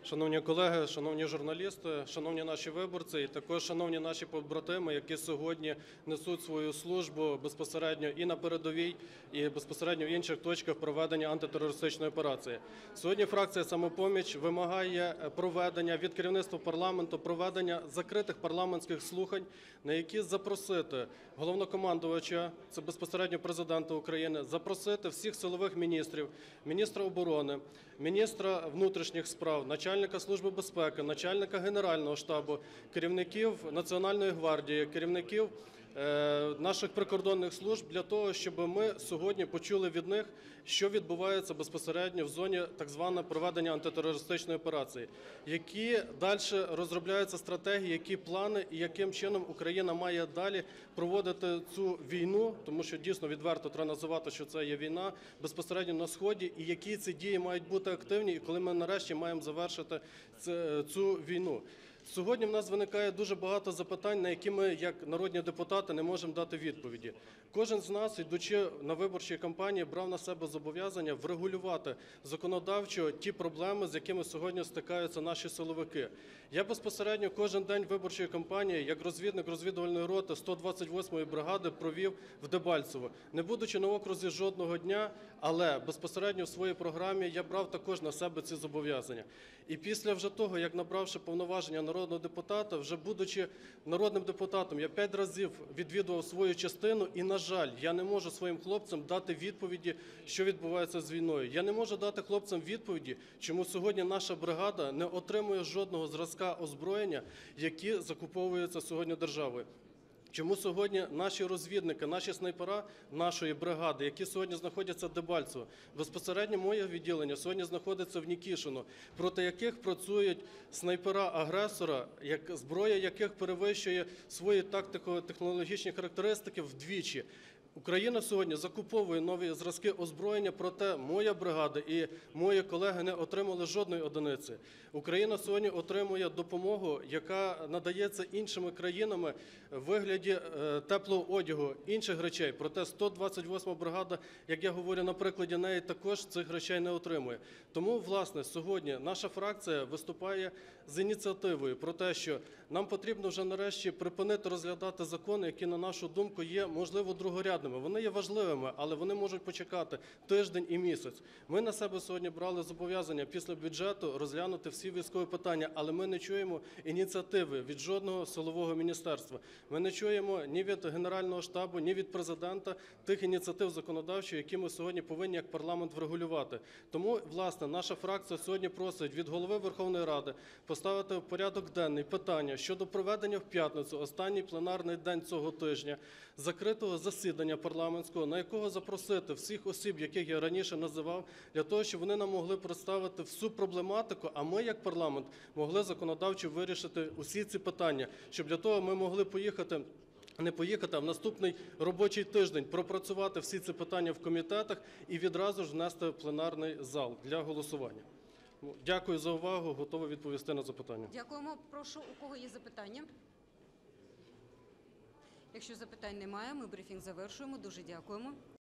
Шановні колеги, шановні журналісти, шановні наші виборці і також шановні наші побратими, які сьогодні несуть свою службу безпосередньо і на передовій, і безпосередньо в інших точках проведення антитерористичної операції. Сьогодні фракція «Самопоміч» вимагає проведення від керівництва парламенту, проведення закритих парламентських слухань, на які запросити головнокомандувача, це безпосередньо Президента України, запросити всіх силових міністрів, міністра оборони, міністра внутрішніх справ, начальника Служби безпеки, начальника Генерального штабу, керівників Національної гвардії, керівників наших прикордонних служб для того, щоб ми сьогодні почули від них, що відбувається безпосередньо в зоні так званого проведення антитерористичної операції, які далі розробляються стратегії, які плани і яким чином Україна має далі проводити цю війну, тому що дійсно відверто треба називати, що це є війна безпосередньо на Сході, і які ці дії мають бути активні, і коли ми нарешті маємо завершити цю війну. Сьогодні в нас виникає дуже багато запитань, на які ми, як народні депутати, не можемо дати відповіді. Кожен з нас, йдучи на виборчі кампанії, брав на себе зобов'язання врегулювати законодавчо ті проблеми, з якими сьогодні стикаються наші силовики. Я безпосередньо кожен день виборчої кампанії, як розвідник розвідувальної роти 128-ї бригади, провів в Дебальцево. Не будучи на окрузі жодного дня, але безпосередньо в своїй програмі я брав також на себе ці зобов'язання. І після вже того, як набравши повноваження народного депутата, вже будучи народним депутатом, я 5 разів відвідував свою частину і, на жаль, я не можу своїм хлопцям дати відповіді, що відбувається з війною. Я не можу дати хлопцям відповіді, чому сьогодні наша бригада не отримує жодного зразка озброєння, які закуповуються сьогодні державою. Чому сьогодні наші розвідники, наші снайпера нашої бригади, які сьогодні знаходяться в Дебальцево, безпосередньо моє відділення сьогодні знаходиться в Нікішино, проти яких працюють снайпера-агресора, зброя яких перевищує свої тактико-технологічні характеристики вдвічі. Україна сьогодні закуповує нові зразки озброєння, проте моя бригада і мої колеги не отримали жодної одиниці. Україна сьогодні отримує допомогу, яка надається іншими країнами в вигляді теплого одягу, інших речей. Проте 128-ма бригада, як я говорю на прикладі неї, також цих речей не отримує. Тому, власне, сьогодні наша фракція виступає з ініціативою про те, що нам потрібно вже нарешті припинити розглядати закони, які, на нашу думку, є, можливо, другорядними. Вони є важливими, але вони можуть почекати тиждень і місяць. Ми на себе сьогодні брали зобов'язання після бюджету розглянути всі військові питання, але ми не чуємо ініціативи від жодного силового міністерства. Ми не чуємо ні від Генерального штабу, ні від Президента тих ініціатив законодавчих, які ми сьогодні повинні як парламент врегулювати. Тому, власне, наша фракція сьогодні просить від Голови Верховної Ради поставити в порядок денний питання щодо проведення в п'ятницю, останній пленарний день цього тижня, закритого засідання парламентського, на якого запросити всіх осіб, яких я раніше називав, для того, щоб вони нам могли представити всю проблематику, а ми, як парламент, могли законодавчо вирішити усі ці питання, щоб для того ми могли не поїхати, а в наступний робочий тиждень пропрацювати всі ці питання в комітетах і відразу ж внести в пленарний зал для голосування. Дякую за увагу, готовий відповісти на запитання. Дякуємо. Прошу, у кого є запитання? Якщо запитань немає, ми брифінг завершуємо. Дуже дякуємо.